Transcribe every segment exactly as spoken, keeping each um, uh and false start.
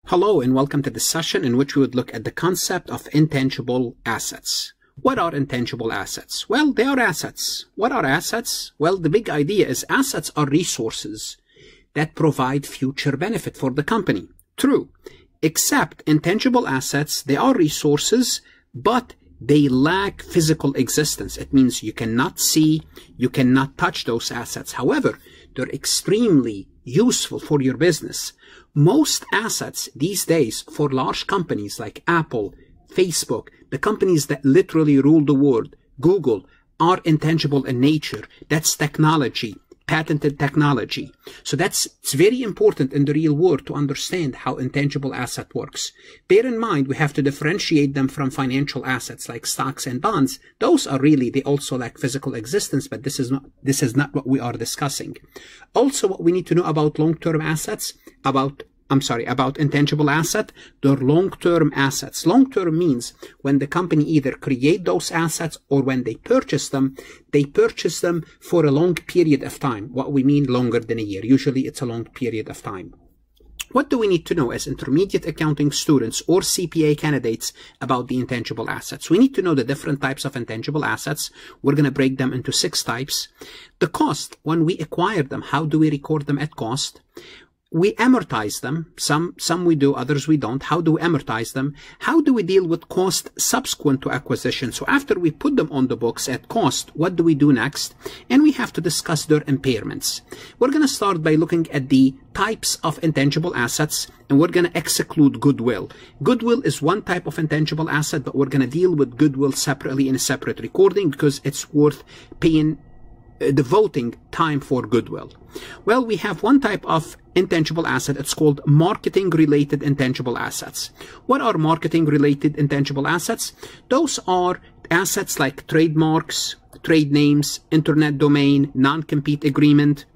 Hello and welcome to this session in which we would look at the concept of intangible assets. What are intangible assets? Well, they are assets. What are assets? Well, the big idea is assets are resources that provide future benefit for the company. True, except intangible assets, they are resources, but they lack physical existence. It means you cannot see, you cannot touch those assets. However, they're extremely useful for your business. Most assets these days for large companies like Apple, Facebook, the companies that literally rule the world, Google, are intangible in nature. That's technology, patented technology. So that's it's very important in the real world to understand how intangible asset works. Bear in mind, we have to differentiate them from financial assets like stocks and bonds. Those are really, they also lack physical existence, but this is not, this is not what we are discussing. Also, what we need to know about long-term assets, about I'm sorry, about intangible asset, they're long-term assets. Long-term means when the company either create those assets or when they purchase them, they purchase them for a long period of time. What we mean longer than a year. Usually it's a long period of time. What do we need to know as intermediate accounting students or C P A candidates about the intangible assets? We need to know the different types of intangible assets. We're going to break them into six types. The cost, when we acquire them, how do we record them at cost? We amortize them. Some, some we do, others we don't. How do we amortize them? How do we deal with cost subsequent to acquisition? So after we put them on the books at cost, what do we do next? And we have to discuss their impairments. We're going to start by looking at the types of intangible assets, and we're going to exclude goodwill. Goodwill is one type of intangible asset, but we're going to deal with goodwill separately in a separate recording because it's worth paying Uh, devoting time for goodwill. Well, we have one type of intangible asset. It's called marketing related intangible assets. What are marketing related intangible assets? Those are assets like trademarks, trade names, internet domain, non-compete agreement.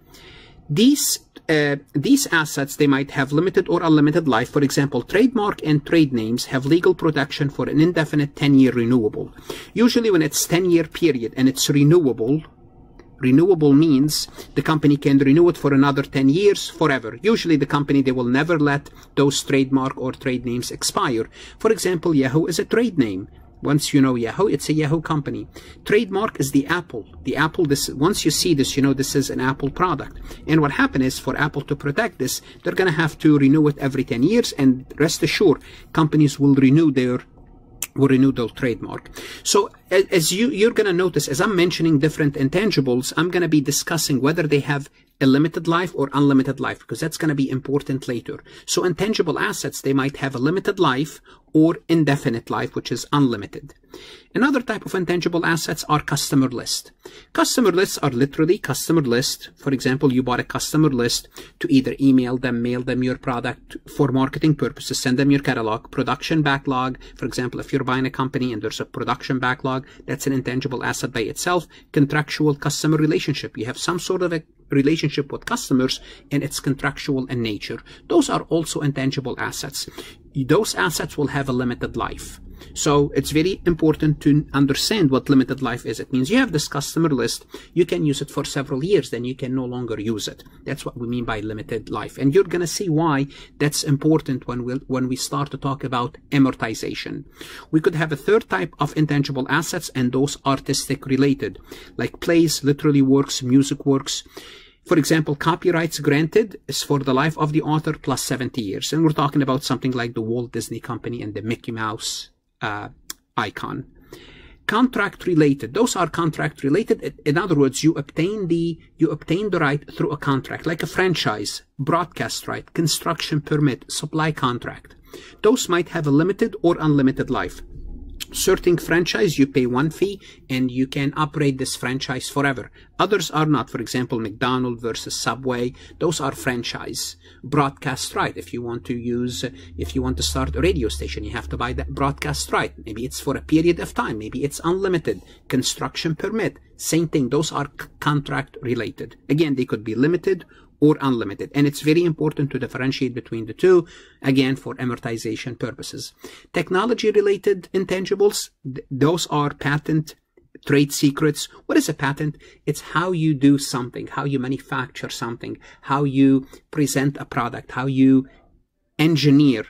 These Uh, these assets, they might have limited or unlimited life. For example, trademark and trade names have legal protection for an indefinite ten-year renewable. Usually when it's ten-year period and it's renewable, renewable means the company can renew it for another ten years forever. Usually the company, they will never let those trademark or trade names expire. For example, Yahoo is a trade name. Once you know Yahoo, it's a Yahoo company. Trademark is the Apple. The Apple, this, once you see this, you know this is an Apple product. And what happened is for Apple to protect this, they're going to have to renew it every ten years. And rest assured, companies will renew their will renew their trademark. So as you, you're going to notice, as I'm mentioning different intangibles, I'm going to be discussing whether they have a limited life or unlimited life, because that's going to be important later. So intangible assets, they might have a limited life or indefinite life, which is unlimited. Another type of intangible assets are customer list. Customer lists are literally customer list. For example, you bought a customer list to either email them, mail them your product for marketing purposes, send them your catalog, production backlog. For example, if you're buying a company and there's a production backlog, that's an intangible asset by itself. Contractual customer relationship. You have some sort of a relationship with customers and it's contractual in nature. Those are also intangible assets. Those assets will have a limited life. So it's very important to understand what limited life is. It means you have this customer list, you can use it for several years, then you can no longer use it. That's what we mean by limited life. And you're going to see why that's important when we when we start to talk about amortization. We could have a third type of intangible assets, and those artistic related, like plays, literally works, music works. For example, copyrights granted is for the life of the author plus seventy years. And we're talking about something like the Walt Disney Company and the Mickey Mouse uh, icon. Contract related. Those are contract related. In other words, you obtain the, you obtain the right through a contract, like a franchise, broadcast right, construction permit, supply contract. Those might have a limited or unlimited life. Certain franchise, you pay one fee and you can operate this franchise forever. Others are not. For example, McDonald's versus Subway, those are franchise. Broadcast right. If you want to use, if you want to start a radio station, you have to buy that broadcast right. Maybe it's for a period of time. Maybe it's unlimited. Construction permit, same thing. Those are contract related. Again, they could be limited or unlimited. And it's very important to differentiate between the two, again, for amortization purposes. Technology-related intangibles, th those are patent, trade secrets. What is a patent? It's how you do something, how you manufacture something, how you present a product, how you engineer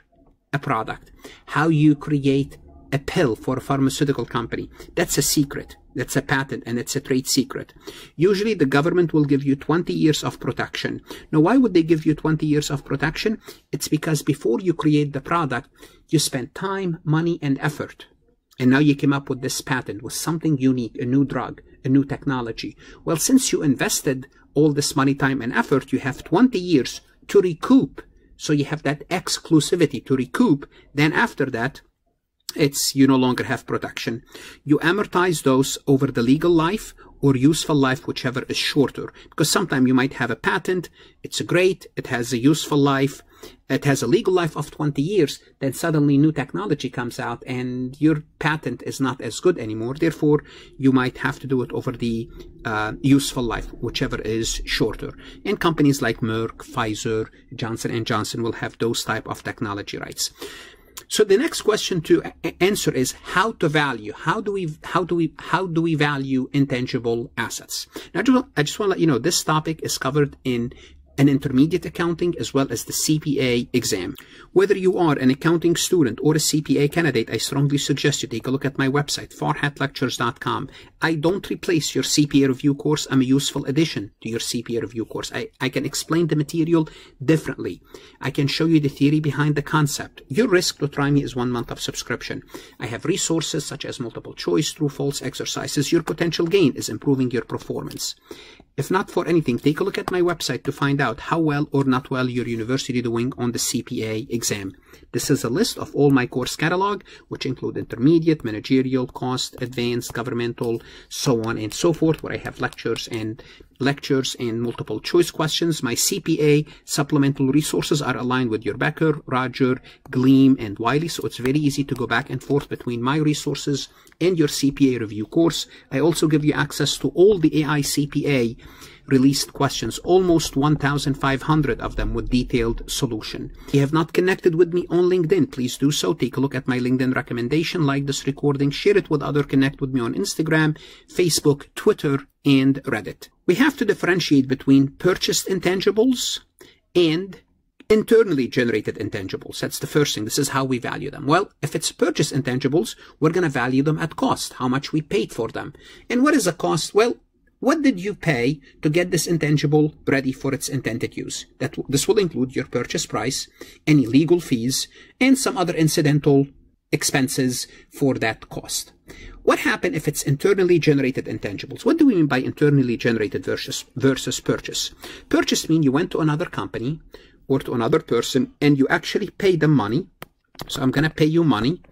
a product, how you create a pill for a pharmaceutical company. That's a secret. That's a patent, and it's a trade secret. Usually the government will give you twenty years of protection. Now, why would they give you twenty years of protection? It's because before you create the product, you spent time, money, and effort. And now you came up with this patent, with something unique, a new drug, a new technology. Well, since you invested all this money, time, and effort, you have twenty years to recoup. So you have that exclusivity to recoup. Then after that, it's you no longer have protection. You amortize those over the legal life or useful life, whichever is shorter. Because sometimes you might have a patent, it's great, it has a useful life, it has a legal life of twenty years, then suddenly new technology comes out and your patent is not as good anymore. Therefore, you might have to do it over the uh, useful life, whichever is shorter. And companies like Merck, Pfizer, Johnson and Johnson will have those type of technology rights. So the next question to answer is how to value. How do we, how do we, how do we value intangible assets? Now, I just want to let you know this topic is covered in an intermediate accounting as well as the C P A exam. Whether you are an accounting student or a C P A candidate, I strongly suggest you take a look at my website, farhat lectures dot com. I don't replace your C P A review course. I'm a useful addition to your C P A review course. I, I can explain the material differently. I can show you the theory behind the concept. Your risk to try me is one month of subscription. I have resources such as multiple choice, true, false exercises. Your potential gain is improving your performance. If not for anything, take a look at my website to find out how well or not well your university doing on the C P A exam. This is a list of all my course catalog, which include intermediate, managerial, cost, advanced, governmental, so on and so forth, where I have lectures and lectures and multiple choice questions. My C P A supplemental resources are aligned with your Becker, Roger, Gleam, and Wiley, so it's very easy to go back and forth between my resources and your C P A review course. I also give you access to all the A I C P A released questions, almost one thousand five hundred of them with detailed solution. If you have not connected with me on LinkedIn, please do so. Take a look at my LinkedIn recommendation, like this recording, share it with others, connect with me on Instagram, Facebook, Twitter, and Reddit. We have to differentiate between purchased intangibles and internally generated intangibles. That's the first thing. This is how we value them. Well, if it's purchased intangibles, we're going to value them at cost, how much we paid for them. And what is a cost? Well, what did you pay to get this intangible ready for its intended use? That this will include your purchase price, any legal fees, and some other incidental expenses for that cost. What happens if it's internally generated intangibles? What do we mean by internally generated versus, versus purchase? Purchase means you went to another company or to another person and you actually pay them money. So I'm going to pay you money,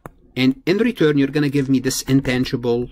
and in return, you're going to give me this intangible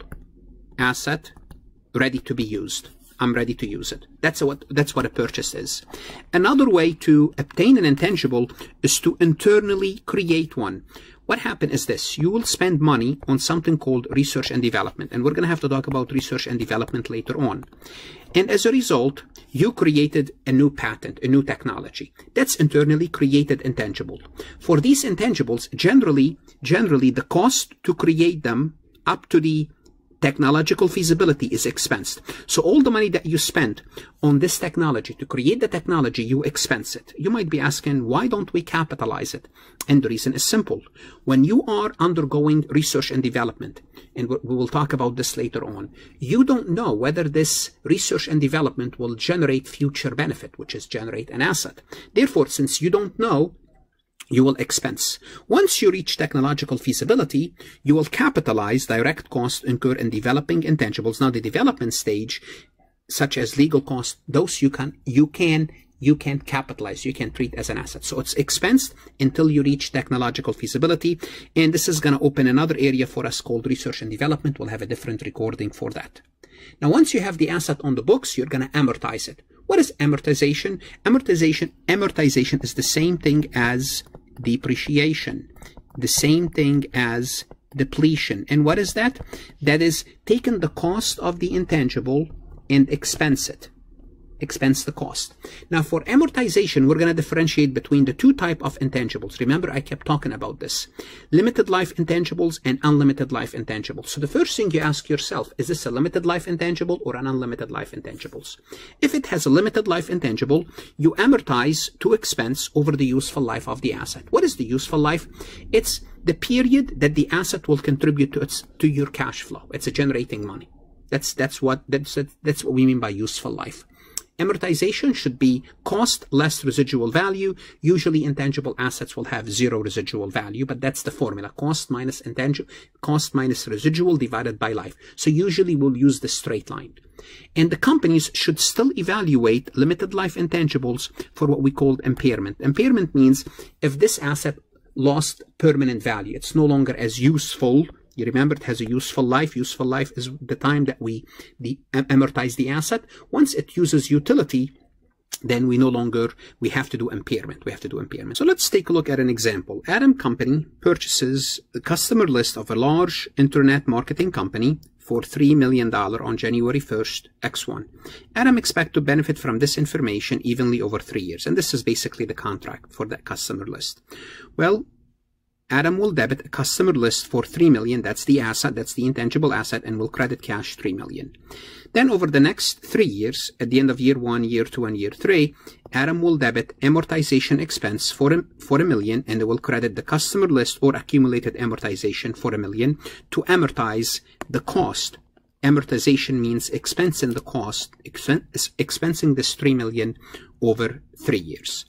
asset ready to be used. I'm ready to use it. That's what, that's what a purchase is. Another way to obtain an intangible is to internally create one. What happens is this: you will spend money on something called research and development, and we're going to have to talk about research and development later on. And as a result, you created a new patent, a new technology. That's internally created intangible. For these intangibles, generally, generally the cost to create them up to the technological feasibility is expensed. So all the money that you spent on this technology to create the technology, you expense it. You might be asking, why don't we capitalize it? And the reason is simple. When you are undergoing research and development, and we will talk about this later on, you don't know whether this research and development will generate future benefit, which is generate an asset. Therefore, since you don't know, you will expense. Once you reach technological feasibility, you will capitalize direct costs incurred in developing intangibles. Now, the development stage, such as legal costs, those you can, you can, you can capitalize, you can treat as an asset. So it's expensed until you reach technological feasibility. And this is going to open another area for us called research and development. We'll have a different recording for that. Now, once you have the asset on the books, you're going to amortize it. What is amortization? Amortization, amortization is the same thing as depreciation, the same thing as depletion. And what is that? That is taking the cost of the intangible and expense it. expense the cost. Now for amortization, we're going to differentiate between the two type of intangibles. Remember, I kept talking about this. Limited life intangibles and unlimited life intangibles. So the first thing you ask yourself, is this a limited life intangible or an unlimited life intangibles? If it has a limited life intangible, you amortize to expense over the useful life of the asset. What is the useful life? It's the period that the asset will contribute to its to your cash flow. It's a generating money. That's that's what that's that's what we mean by useful life. Amortization should be cost less residual value. Usually intangible assets will have zero residual value, but that's the formula. Cost minus intangible, cost minus residual divided by life. So usually we'll use the straight line. And the companies should still evaluate limited life intangibles for what we call impairment. Impairment means if this asset lost permanent value, it's no longer as useful. You remember it has a useful life. Useful life is the time that we the, amortize the asset. Once it uses utility, then we no longer, we have to do impairment. We have to do impairment. So let's take a look at an example. Adam Company purchases the customer list of a large internet marketing company for three million dollars on January first, X one. Adam expects to benefit from this information evenly over three years. And this is basically the contract for that customer list. Well, Adam will debit a customer list for three million dollars. That's the asset, that's the intangible asset, and will credit cash three million dollars. Then over the next three years, at the end of year one, year two, and year three, Adam will debit amortization expense for a, for a million, and it will credit the customer list or accumulated amortization for a million to amortize the cost. Amortization means expensing the cost, expen expensing this three million dollars over three years.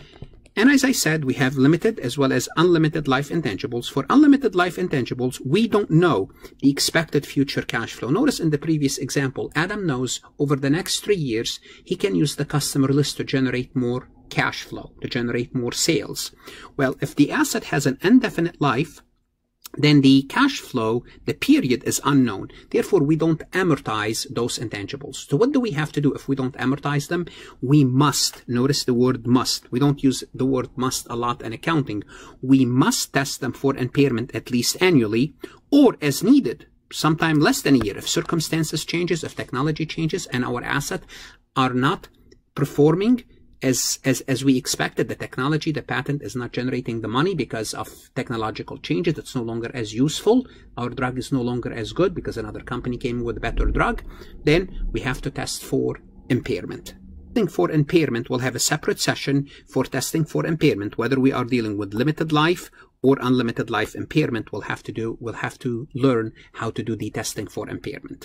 And as I said, we have limited as well as unlimited life intangibles. For unlimited life intangibles, we don't know the expected future cash flow. Notice in the previous example, Adam knows over the next three years, he can use the customer list to generate more cash flow, to generate more sales. Well, if the asset has an indefinite life, then the cash flow, the period is unknown. Therefore, we don't amortize those intangibles. So what do we have to do if we don't amortize them? We must, notice the word must. We don't use the word must a lot in accounting. We must test them for impairment at least annually or as needed, sometime less than a year. If circumstances changes, if technology changes and our asset are not performing As, as, as we expected, the technology, the patent is not generating the money because of technological changes. It's no longer as useful. Our drug is no longer as good because another company came with a better drug. Then we have to test for impairment. Testing for impairment, we'll have a separate session for testing for impairment, whether we are dealing with limited life or unlimited life impairment. We'll have to do, we'll have to learn how to do the testing for impairment.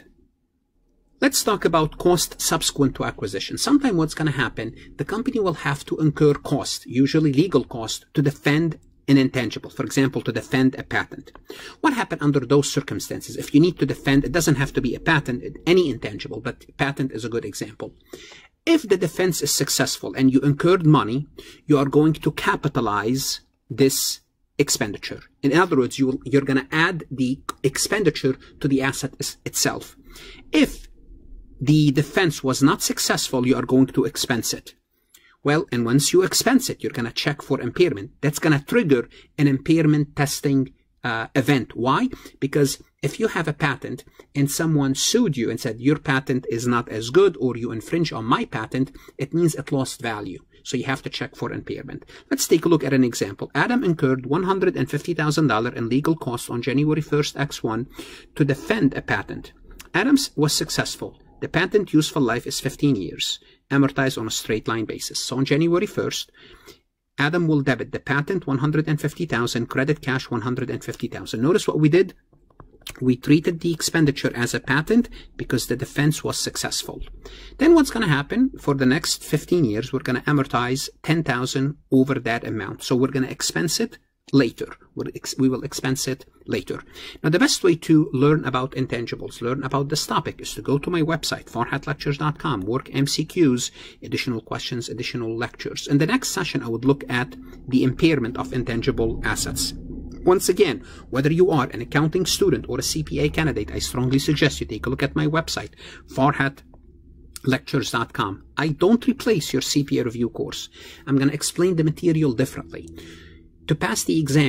Let's talk about cost subsequent to acquisition. Sometime what's going to happen, the company will have to incur cost, usually legal cost, to defend an intangible. For example, to defend a patent. What happened under those circumstances? If you need to defend, it doesn't have to be a patent, any intangible, but patent is a good example. If the defense is successful and you incurred money, you are going to capitalize this expenditure. In other words, you will, you're going to add the expenditure to the asset itself. If the defense was not successful, you are going to expense it. Well, and once you expense it, you're going to check for impairment. That's going to trigger an impairment testing uh, event. Why? Because if you have a patent and someone sued you and said your patent is not as good or you infringe on my patent, it means it lost value. So you have to check for impairment. Let's take a look at an example. Adam incurred one hundred fifty thousand dollars in legal costs on January first, X one to defend a patent. Adams was successful. The patent useful life is fifteen years, amortized on a straight line basis. So on January first, Adam will debit the patent one hundred fifty thousand dollars, credit cash one hundred fifty thousand dollars. Notice what we did. We treated the expenditure as a patent because the defense was successful. Then what's going to happen for the next fifteen years, we're going to amortize ten thousand dollars over that amount. So we're going to expense it later. We will expense it later. Now, the best way to learn about intangibles, learn about this topic, is to go to my website, farhat lectures dot com, work M C Qs, additional questions, additional lectures. In the next session, I would look at the impairment of intangible assets. Once again, whether you are an accounting student or a C P A candidate, I strongly suggest you take a look at my website, farhat lectures dot com. I don't replace your C P A review course. I'm going to explain the material differently. To pass the exam,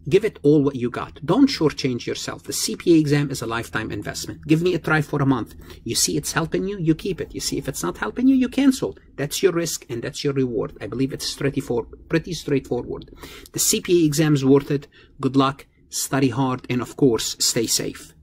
Give it all what you got. Don't shortchange yourself. The C P A exam is a lifetime investment. Give me a try for a month. You see it's helping you, you keep it. You see if it's not helping you, you cancel. That's your risk and that's your reward. I believe it's pretty straightforward. The C P A exam is worth it. Good luck, study hard, and of course, stay safe.